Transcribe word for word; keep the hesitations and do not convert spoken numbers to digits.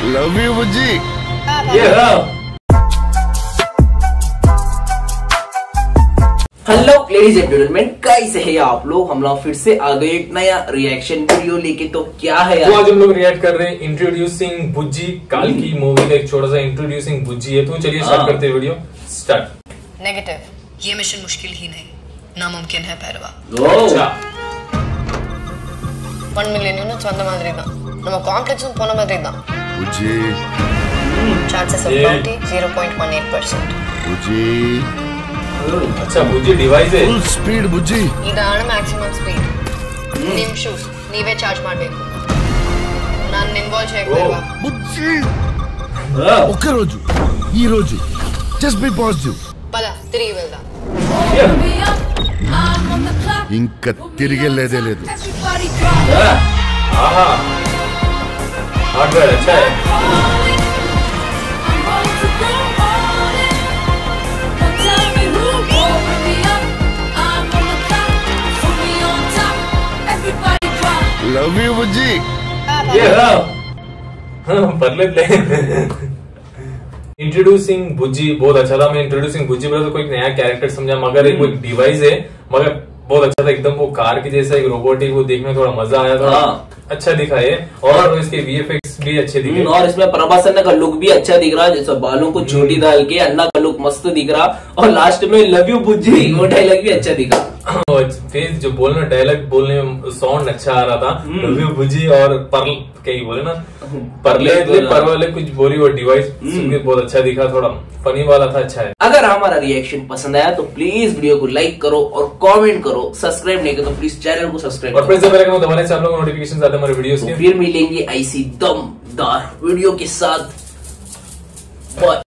Love you Bujji. Hello ladies and gentleman, कैसे हैं आप लोग। हम लोग फिर से आ गए एक नया रिएक्शन वीडियो लेके। तो क्या है तो आज हम लोग रिएक्ट कर रहे हैं इंट्रोड्यूसिंग बुज्जी, काल की मूवी का एक छोटा सा इंट्रोड्यूसिंग बुज्जी है। तो चलिए स्टार्ट करते हैं वीडियो स्टार्ट। नेगेटिव, ये मिशन मुश्किल ही नहीं नामुमकिन है पैरवा। अच्छा ஒன் மில்லியன் யூனிட்ஸ் வந்த மாதிரி தான், நம்ம காம்ப்ளெக்ஸும் போன மாதிரி தான். Bujji chances of twenty zero point one eight percent. Bujji अच्छा बुज्जी डिवाइस है फुल स्पीड बुज्जी। ಇದಾണ് ಮ್ಯಾಕ್ಸಿಮಮ್ ಸ್ಪೀಡ್. ನಿಮ್ ಶೂಸ್ ನೀವೇ ಚಾರ್ಜ್ ಮಾಡಬೇಕು. ನಾನು ಇನ್ವಾಲ್ವ್ చేయకపోవా. बुज्जी ఒక్క రోజు ఈ రోజు జస్ట్ బి పాజిటివ్. పద తిరిగి వెళ్దాం. ఇంకా తిరిగేలేదే లేదు. आहा हार्डवेयर अच्छा है। Love you Bujji. ये पर लेते इंट्रोड्यूसिंग बुज्जी बहुत अच्छा था। मैं इंट्रोड्यूसिंग बुज्जी बोला तो कोई नया कैरेक्टर समझा, मगर एक वो एक डिवाइस है, मगर बहुत अच्छा था एकदम। वो कार की जैसा एक रोबोटिक, वो देखने में थोड़ा मजा आया, थोड़ा अच्छा दिखा है। और इसके वीएफएक्स भी अच्छे दिखे। और इसमें प्रभास अन्ना का लुक भी अच्छा दिख रहा है, जैसे बालों को छोटी डाल के अन्ना का लुक मस्त दिख रहा। और लास्ट में लव यू बुज्जी वो डायलॉग भी अच्छा दिखा। फेस जो बोलना डायलॉग बोलने में साउंड अच्छा आ रहा था। लव यू बुज्जी और परल कहीं बोले ना परले पर वाले कुछ बोली, वो डिवाइस बहुत अच्छा दिखा, थोड़ा फनी वाला था, अच्छा है। अगर हमारा रिएक्शन पसंद आया तो प्लीज वीडियो को लाइक करो और कमेंट करो। सब्सक्राइब नहीं करो तो प्लीज चैनल को सब्सक्राइब और प्रेस दबाने को दबाने से आप लोगों को नोटिफिकेशन आते हैं हमारे वीडियोस के। फिर मिलेंगे ऐसी दमदार वीडियो के साथ। बाय।